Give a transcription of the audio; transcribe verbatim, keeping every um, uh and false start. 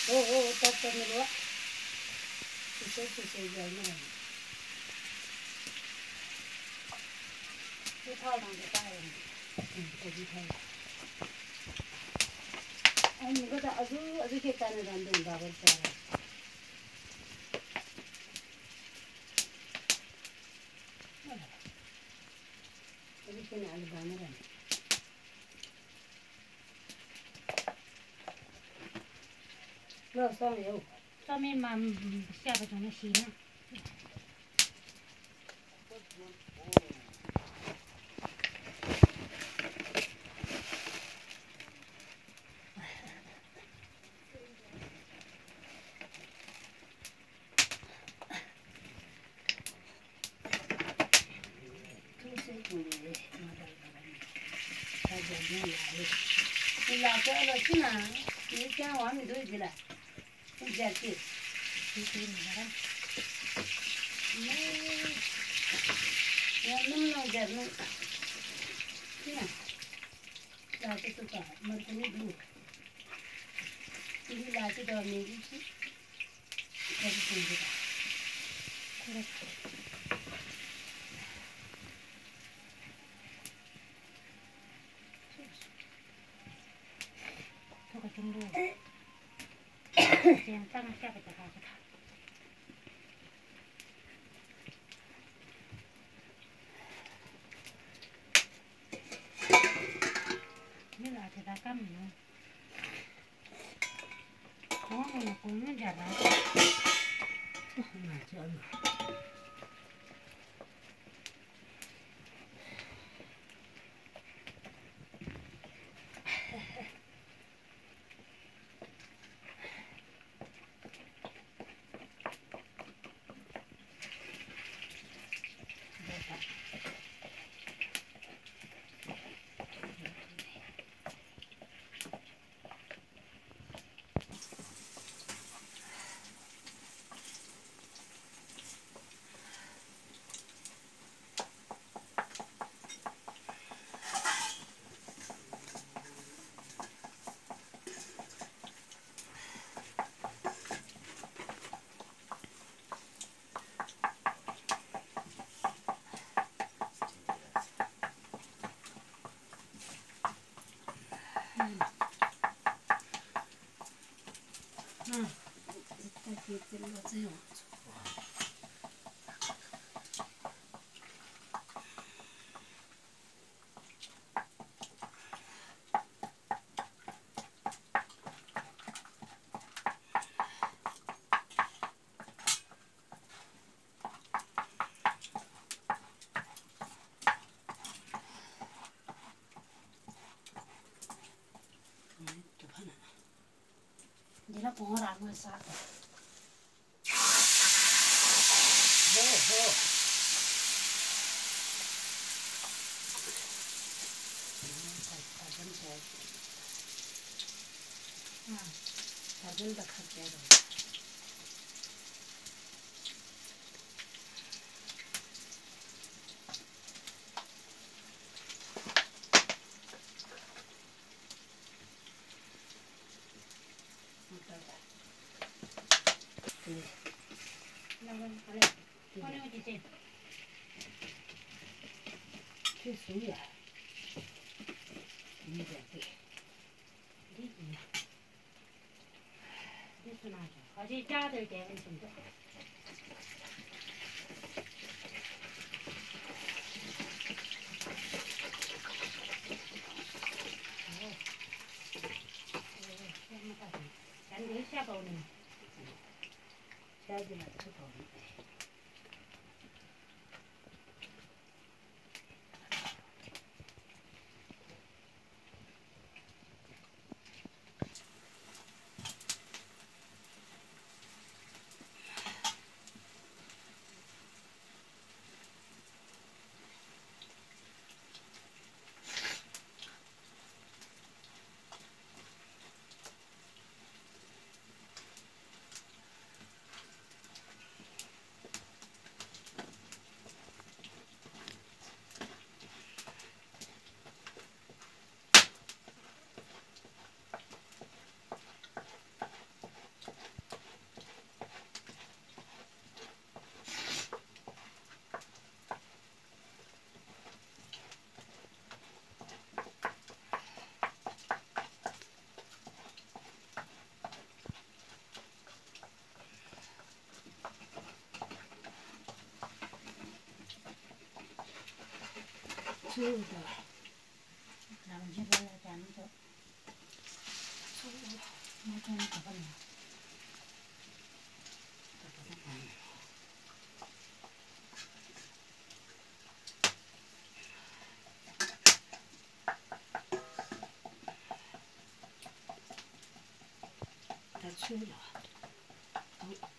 हो हो टप टप्ने भयो त्यसै त्यसै गर्ने त्यो थाल भाँडो पायो भने थाल अम्मीको त अझै अझै खेत तान्नु जान्दै हुँदा अब बिचरा अझै किन आलु बाँधेर ल समय हौ समयमा स्याहार हुन सिन Là cái là cái nào cái cha hóa mình đôi gì là cái gì kì cái gì mà đó nó nó nó đẹp nó cái nào là cái tôi cả mà cái này đủ cái là cái đồ này đi chứ cái gì gì cả cái trung bộ tiền tăng sẽ phải trả cái thằng như là thì ta cắm nữa có người là cũng nó giả lại mà chưa Kita lihat saya. Dia nak orang masak. Ho ho. Sabun saya. Ah, sabun dah khasnya dah. Cái suối à? Như vậy thì đi gì? đi xuống nào cho họ đi cha rồi để mình xuống đó đánh đứa xe bầu này Xe gì mà cái thùng 吹的， 咱们这边咱们走，那真可不能。 它吹了，都。